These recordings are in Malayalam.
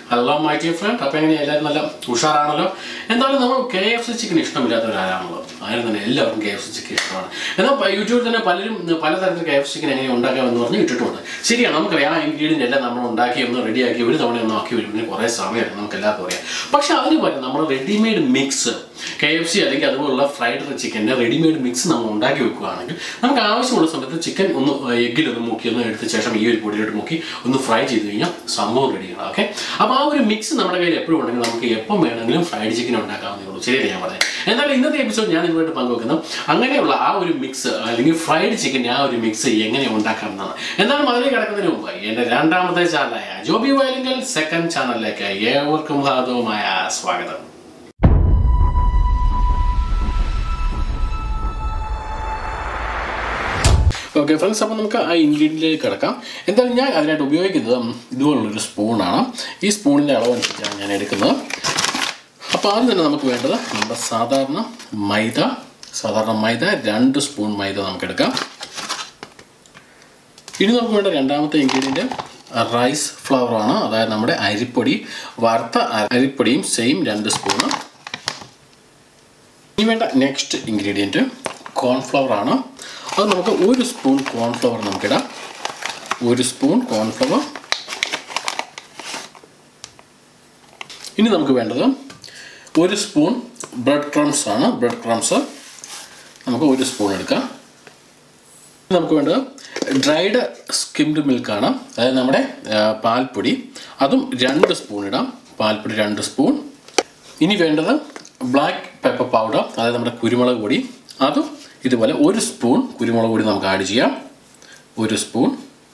Hello, my dear friend. Tapping in Usharano. And I know KFC chicken is coming out of Aramlo. I don't know KFC chicken. And up by YouTube, then a Palatha KFC chicken and Undaka and North to City and Namkaya ingredient and number on Daki and ready. I give it on and knock you or somewhere in Namkalaporia. But shall I number ready-made mix KFC? I think I love fried chicken, ready-made mix Namundaki. Namka was some of the chicken on the egg of the Muki, the Chesham, you put it to Muki on the fried chicken, some more ready. Okay. About mix നമ്മുടെ കയ്യിൽ എപ്പോഴും ഉണ്ടെങ്കിൽ നമുക്ക് എപ്പോൾ വേണമെങ്കിലും ഫ്രൈഡ് ചിക്കൻ ഉണ്ടാക്കാവുന്നേ ഉള്ളൂ ശരിയല്ലേ ഞാൻ പറഞ്ഞത് എന്നാൽ ഇന്നത്തെ എപ്പിസോഡ് ഞാൻ നിങ്ങളായിട്ട് പങ്കുവെക്കുന്നത് അങ്ങനെയുള്ള ആ ഒരു മിക്സ് അല്ലെങ്കിൽ ഫ്രൈഡ് ചിക്കൻ ആ ഒരു മിക്സ് എങ്ങനെ ഉണ്ടാക്കാമെന്നാണ് എന്നാലും അതിലേക്ക് കിടക്കുന്നതിന് മുമ്പ് എൻ്റെ രണ്ടാമത്തെ ചാനലായ ജോബി വയലിങ്കൽ സെക്കൻഡ് ചാനലിലേക്ക് ഏവർക്കും ഹാർദവമായ സ്വാഗതം Okay, friends, we will ingredient. And then I will use this spoon. This spoon is a spoon ingredient. Rice flour. Same spoon. Next ingredient corn flour. One spoon corn flour. One spoon corn flour. Ini namukku vendathu one spoon bread crumbs aanu bread crumbs namukku one spoon edukka namukku vendathu dried skimmed milk aanu adha nammade paalpodi adum 2 spoon idam paalpodi 2 spoon ini vendathu black pepper powder adha nammade kurumalagu podi adum ഇതുപോലെ ഒരു സ്പൂൺ കുരുമുളക് പൊടി നമുക്ക് ആഡ് ചെയ്യാം ഒരു സ്പൂൺ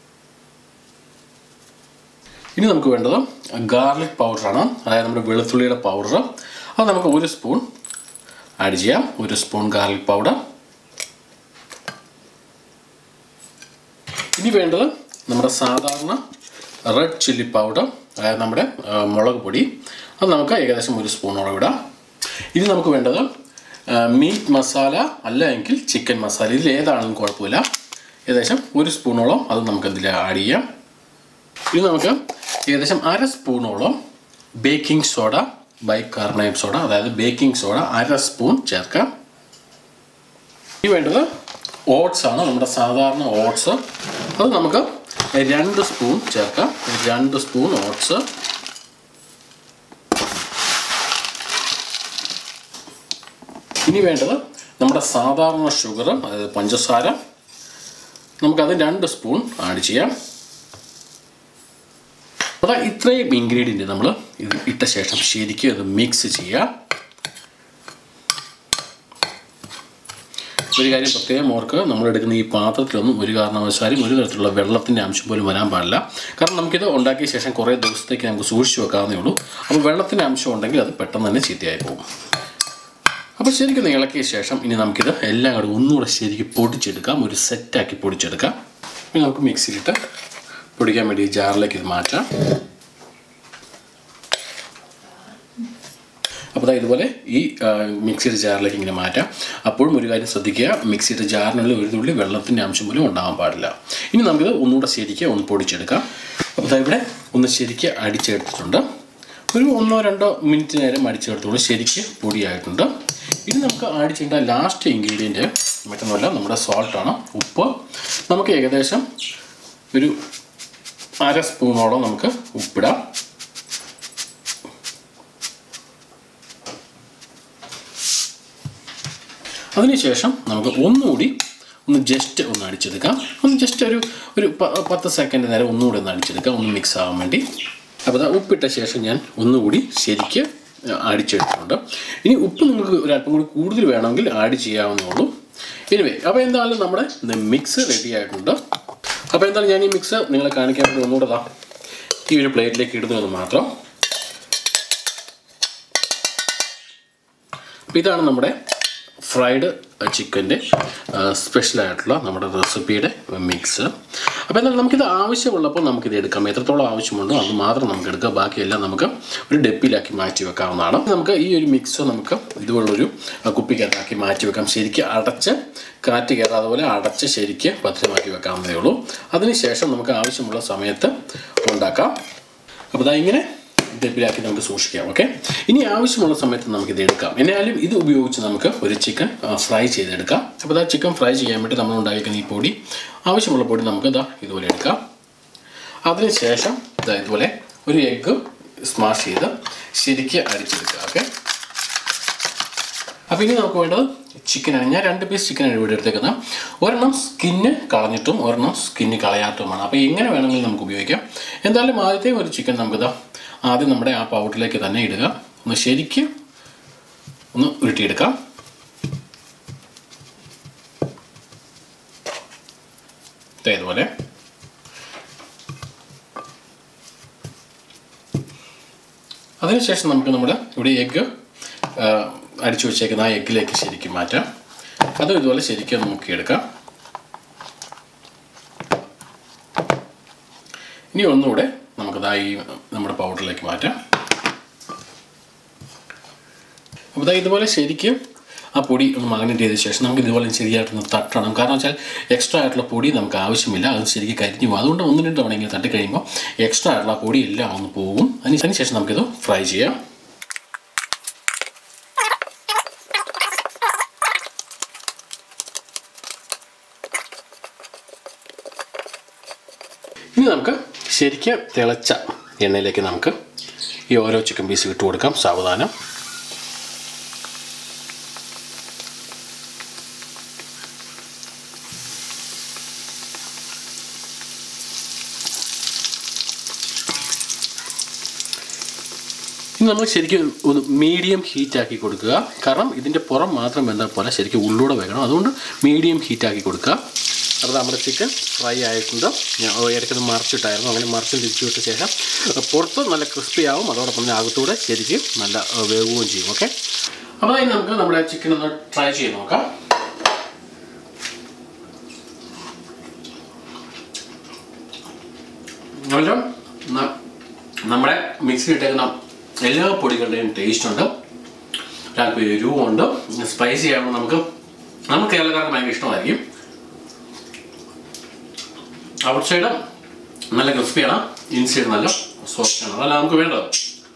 ഇനി നമുക്ക് വേണ്ടത് ഗാർലിക് പൗഡർ ആണ് അതായത് നമ്മുടെ വെളുത്തുള്ളിയുടെ പൗഡർ അത് നമുക്ക് ഒരു സ്പൂൺ ആഡ് ചെയ്യാം ഒരു സ്പൂൺ ഗാർലിക് പൗഡർ ഇനി വേണ്ടത് നമ്മുടെ സാധാരണ റെഡ് ചില്ലി പൗഡർ അതായത് നമ്മുടെ മുളക് പൊടി അത് നമുക്ക് ഏകദേശം ഒരു സ്പൂണോളം ഇടാം ഇനി നമുക്ക് വേണ്ടത് meat masala അല്ലെങ്കിൽ chicken masala ഇതിൽ ഏതാണെങ്കിലും കുഴപ്പമില്ല ഏകദേശം ഒരു സ്പൂണോളം അത് നമുക്ക് ഇതിൽ ആഡ് ചെയ്യാം ഇനി നമുക്ക് ഏകദേശം അര സ്പൂണോളം ബേക്കിംഗ് സോഡ ബൈകാർബണേറ്റ് സോഡ അതായത് ബേക്കിംഗ് സോഡ അര സ്പൂൺ ചേർക്കാം ഇനി വേണ്ടത് ഓട്സ് ആണ് നമ്മുടെ സാധാരണ ഓട്സ് അത് നമുക്ക് 2 സ്പൂൺ ചേർക്കാം 2 സ്പൂൺ ഓട്സ് ഇനി വേണ്ടത് നമ്മുടെ സാധാരണ ഷുഗർ അതായത് പഞ്ചസാര നമുക്ക് അത് 2 സ്പൂൺ ആഡ് ചെയ്യാം അപ്പോൾ ഇത്രയും ഇൻഗ്രീഡിയന്റ് നമ്മൾ ഇത് ഇട്ട ശേഷം ശരിക്കും അത് മിക്സ് ചെയ്യാം ഒരു കാര്യം പ്രത്യേകം ഓർക്കുക നമ്മൾ എടുക്കുന്ന ഈ പാത്രത്തിലൊന്നും ഒരു കാരണവശാലും ഒരു തരത്തിലുള്ള വെള്ളത്തിന്റെ അംശം പോലും വരാൻ പാടില്ല കാരണം നമുക്കിത് ഉണ്ടാക്കിയ ശേഷം കുറേ ദിവസത്തേക്ക് നമുക്ക് സൂക്ഷിച്ചു വെക്കാവുന്നേ ഉള്ളൂ അപ്പോൾ വെള്ളത്തിന്റെ അംശം ഉണ്ടെങ്കിൽ അത് പെട്ടെന്ന് തന്നെ ചീത്തയായി പോകും അപ്പോൾ ശരിക്കും ഇളക്കിയ ശേഷം ഇനി നമുക്കിത് എല്ലാം കൂടി ഒന്നുകൂടെ ശരിക്കും പൊടിച്ചെടുക്കാം ഒരു സെറ്റാക്കി പൊടിച്ചെടുക്കാം ഇനി നമുക്ക് മിക്സിയിലിട്ട് പൊടിക്കാൻ വേണ്ടി ജാറിലേക്ക് ഇത് മാറ്റാം അപ്പോൾ ഇതുപോലെ ഈ മിക്സിയുടെ ജാറിലേക്ക് ഇങ്ങനെ മാറ്റാം അപ്പോഴും ഒരു കാര്യം ശ്രദ്ധിക്കുക മിക്സിയുടെ ജാറിനുള്ളിൽ ഒരു തുള്ളി വെള്ളത്തിൻ്റെ അംശം പോലും ഉണ്ടാകാൻ പാടില്ല ഇനി നമുക്കിത് ഒന്നുകൂടെ ശരിക്കും ഒന്ന് പൊടിച്ചെടുക്കാം അപ്പോൾ ഇവിടെ ഒന്ന് ശരിക്കും അടിച്ചെടുത്തിട്ടുണ്ട് ഒരു 1-2 മിനിറ്റ് നേരം അടിച്ചെടുത്തോളൂ ശരിക്കും പൊടിയായിട്ടുണ്ട് ഇനി നമുക്ക് ആഡ് ചെയ്യേണ്ട ലാസ്റ്റ് ഇൻഗ്രീഡിയൻറ്റ് മറ്റൊന്നുമല്ല നമ്മുടെ സോൾട്ടാണ് ഉപ്പ് നമുക്ക് ഏകദേശം ഒരു അര സ്പൂണോളം നമുക്ക് ഉപ്പിടാം അതിനുശേഷം നമുക്ക് ഒന്നുകൂടി ഒന്ന് ജസ്റ്റ് ഒന്ന് അടിച്ചെടുക്കാം ഒന്ന് ജസ്റ്റ് ഒരു 10 സെക്കൻഡ് നേരം ഒന്നുകൂടി ഒന്ന് അടിച്ചെടുക്കാം ഒന്ന് മിക്സ് ആവാൻ വേണ്ടി അപ്പോൾ ഉപ്പിട്ട ശേഷം ഞാൻ ഒന്നുകൂടി ശരിക്ക് അടിച്ചെടുത്തിട്ടുണ്ട് ഇനി ഉപ്പ് നിങ്ങൾക്ക് ഒരല്പം കൂടി കൂടുതൽ വേണമെങ്കിൽ ആഡ് ചെയ്യാവുന്നേ ഉള്ളൂ എനിവേ അപ്പോൾ എന്തായാലും നമ്മുടെ മിക്സ് റെഡി ആയിട്ടുണ്ട് അപ്പോൾ എന്തായാലും ഞാൻ ഈ മിക്സ് നിങ്ങളെ കാണിക്കാൻ വേണ്ടി ഒന്നുകൂടെ ഈ ഒരു പ്ലേറ്റിലേക്ക് ഇടുന്നത് മാത്രം അപ്പോൾ ഇതാണ് നമ്മുടെ ഫ്രൈഡ് ചിക്കൻ്റെ സ്പെഷ്യലായിട്ടുള്ള നമ്മുടെ റെസിപ്പിയുടെ മിക്സ് അപ്പോൾ എന്നാൽ നമുക്കിത് ആവശ്യമുള്ളപ്പോൾ നമുക്കിത് എടുക്കാം എത്രത്തോളം ആവശ്യമുണ്ടോ അത് മാത്രം നമുക്ക് എടുക്കാം ബാക്കിയെല്ലാം നമുക്ക് ഒരു ഡെപ്പിലാക്കി മാറ്റി വെക്കാവുന്നതാണ് നമുക്ക് ഈ ഒരു മിക്സ് നമുക്ക് ഇതുപോലുള്ളൊരു കുപ്പിക്കകത്താക്കി മാറ്റി വെക്കാം ശരിക്കും അടച്ച് കാറ്റ് കയറാതെ പോലെ അടച്ച് ശരിക്കും ഭദ്രമാക്കി വെക്കാവുന്നതേ ഉള്ളൂ അതിനുശേഷം നമുക്ക് ആവശ്യമുള്ള സമയത്ത് ഉണ്ടാക്കാം അപ്പോൾ ഇങ്ങനെ ഡെപ്പിലാക്കി നമുക്ക് സൂക്ഷിക്കാം. ഓക്കെ, ഇനി ആവശ്യമുള്ള സമയത്ത് നമുക്കിത് എടുക്കാം. എന്നാലും ഇത് ഉപയോഗിച്ച് നമുക്ക് ഒരു ചിക്കൻ ഫ്രൈ ചെയ്തെടുക്കാം. അപ്പോൾ ഇതാ ചിക്കൻ ഫ്രൈ ചെയ്യാൻ വേണ്ടി നമ്മൾ ഉണ്ടാക്കിയിരിക്കുന്ന ഈ പൊടി, ആവശ്യമുള്ള പൊടി നമുക്ക് ഇതുപോലെ എടുക്കാം. അതിനുശേഷം ഇതുപോലെ ഒരു എഗ്ഗ് സ്മാഷ് ചെയ്ത് ശരിക്ക് അരിച്ചെടുക്കുക. ഓക്കെ, അപ്പോൾ ഇനി നമുക്ക് വേണ്ടത് ചിക്കനാണ്. ഞാൻ 2 പീസ് ചിക്കനാണ് ഇവിടെ എടുത്തേക്കുന്നത്. ഒരെണ്ണം സ്കിന്ന് കളഞ്ഞിട്ടും ഒരെണ്ണം സ്കിന്ന് കളയാത്തതുമാണ്. അപ്പോൾ എങ്ങനെ വേണമെങ്കിലും നമുക്ക് ഉപയോഗിക്കാം. എന്തായാലും ആദ്യത്തെ ഒരു ചിക്കൻ നമുക്കിതാ ആദ്യം നമ്മുടെ ആ പൗഡറിലേക്ക് തന്നെ ഇടുക. ഒന്ന് ശരിക്ക് ഒന്ന് ഉരുട്ടിയെടുക്കാം. ഇതുപോലെ അതിനുശേഷം നമുക്ക് നമ്മുടെ ഇവിടെ എഗ്ഗ് അടിച്ചു വെച്ചേക്കുന്ന ആ എഗ്ഗിലേക്ക് ശരിക്കും മാറ്റാം. അതും ഇതുപോലെ ശരിക്കും മുക്കിയെടുക്കാം. ഇനി ഒന്നുകൂടെ നമുക്കതായി നമ്മുടെ പൗഡറിലേക്ക് മാറ്റാം. അപ്പോൾ ഇതുപോലെ ശരിക്കും ആ പൊടി ഒന്ന് മാഗ്നേറ്റ് ചെയ്ത ശേഷം നമുക്ക് ഇതുപോലെ ശരിയായിട്ടൊന്ന് തട്ടണം. കാരണം വെച്ചാൽ എക്സ്ട്രാ ആയിട്ടുള്ള പൊടി നമുക്ക് ആവശ്യമില്ല, അത് ശരിക്കും കരിഞ്ഞു പോകും. അതുകൊണ്ട് 1-2 തവണ ഇങ്ങനെ തട്ടി കഴിയുമ്പോൾ എക്സ്ട്രാ ആയിട്ടുള്ള പൊടി എല്ലാം ഒന്ന് പോകും. അതിനുശേഷം നമുക്കിത് ഫ്രൈ ചെയ്യാം. ഇനി നമുക്ക് ശരിക്കും തിളച്ച എണ്ണയിലേക്ക് നമുക്ക് ഈ ഓരോ ചിക്കൻ പീസ് ഇട്ട് കൊടുക്കാം സാവധാനം. ഇനി നമ്മൾ ശരിക്കും ഒന്ന് മീഡിയം ഹീറ്റാക്കി കൊടുക്കുക. കാരണം ഇതിൻ്റെ പുറം മാത്രം വെന്താൽ പോലെ ശരിക്കും ഉള്ളൂടെ വേണം. അതുകൊണ്ട് മീഡിയം ഹീറ്റാക്കി കൊടുക്കുക. അപ്പോൾ നമ്മുടെ ചിക്കൻ ഫ്രൈ ആയിട്ടുണ്ട്. ഞാൻ ഇടയ്ക്കൊന്ന് മറിച്ചിട്ടായിരുന്നു. അങ്ങനെ മറിച്ചും തിരിച്ചു വിട്ട ശേഷം പുറത്ത് നല്ല ക്രിസ്പി ആവും, അതോടൊപ്പം തന്നെ അകത്തൂടെ ശരിക്കും നല്ല വേവുകയും ചെയ്യും. ഓക്കെ, അപ്പോൾ അതിന് നമുക്ക് നമ്മുടെ ചിക്കൻ ഒന്ന് ട്രൈ ചെയ്ത് നോക്കാം. നമ്മുടെ മിക്സിയിൽ ഇട്ടേക്കുന്ന എല്ലാ പൊടികളുടെയും ടേസ്റ്റ് ഉണ്ട്, അല്പം എരിവുമുണ്ട്, സ്പൈസി ആകുമ്പോൾ നമുക്ക് കേരളക്കാർക്ക് ഭയങ്കര ഇഷ്ടമായിരിക്കും. ഔട്ട് സൈഡ് നല്ല ക്രിസ്പിയാണ്, ഇൻസൈഡ് നല്ല സോഫ്റ്റാണ്. അതല്ല നമുക്ക് വേണ്ടത്.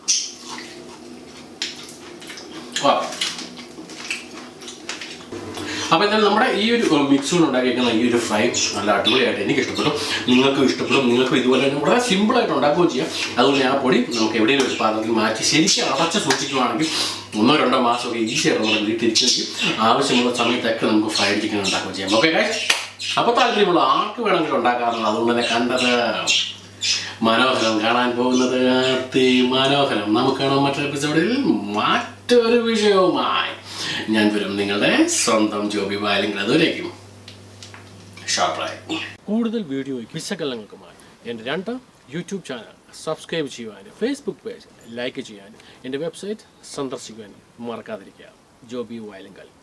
അപ്പോൾ എന്തായാലും നമ്മുടെ ഈ ഒരു മിക്സ് ഉണ്ടാക്കിയിരിക്കുന്ന ഈ ഒരു ഫ്രൈ നല്ല അടിപൊളിയായിട്ട് എനിക്ക് ഇഷ്ടപ്പെട്ടു. നിങ്ങൾക്കും ഇഷ്ടപ്പെടും. നിങ്ങൾക്കും ഇതുപോലെ തന്നെ വളരെ സിമ്പിളായിട്ട് ഉണ്ടാക്കുകയും ചെയ്യാം. അതുകൊണ്ട് ആ പൊടി നമുക്ക് എവിടെയെങ്കിലും ഒരു പാത്രത്തിൽ മാറ്റി ശരിക്കും അടച്ച് സൂക്ഷിക്കുകയാണെങ്കിൽ 1-2 മാസമൊക്കെ ഈസിയായിട്ട് നമ്മുടെ വീട്ടിലിരിക്കും. ആവശ്യമുള്ള സമയത്തൊക്കെ നമുക്ക് ഫ്രൈഡ് ചിക്കൻ ഉണ്ടാക്കുകയും ചെയ്യാം. ഓക്കെ ഗൈസ്, അപ്പോൾ താല്പര്യമുള്ള ആർക്ക് വേണമെങ്കിലും ഉണ്ടാക്കാറുണ്ട്. അതുകൊണ്ട് തന്നെ കണ്ടത് മനോഹരം, കാണാൻ പോകുന്നത് മനോഹരം. നമുക്ക് കാണാം മറ്റൊരു എപ്പിസോഡിൽ മറ്റൊരു വിഷയവുമായി. ഞാൻ വരും നിങ്ങളുടെ സ്വന്തം ജോബി വയലിംഗ്. അതുവരേക്കും ഷാർപ്പായി. കൂടുതൽ വീഡിയോയ്ക്ക് വിശകലനങ്ങൾക്കുമായി എൻ്റെ 2 യൂട്യൂബ് ചാനൽ സബ്സ്ക്രൈബ് ചെയ്യുവാനും ഫേസ്ബുക്ക് പേജ് ലൈക്ക് ചെയ്യാനും എൻ്റെ വെബ്സൈറ്റ് സന്ദർശിക്കുവാനും മറക്കാതിരിക്കുക. ജോബി വയലിംഗ്.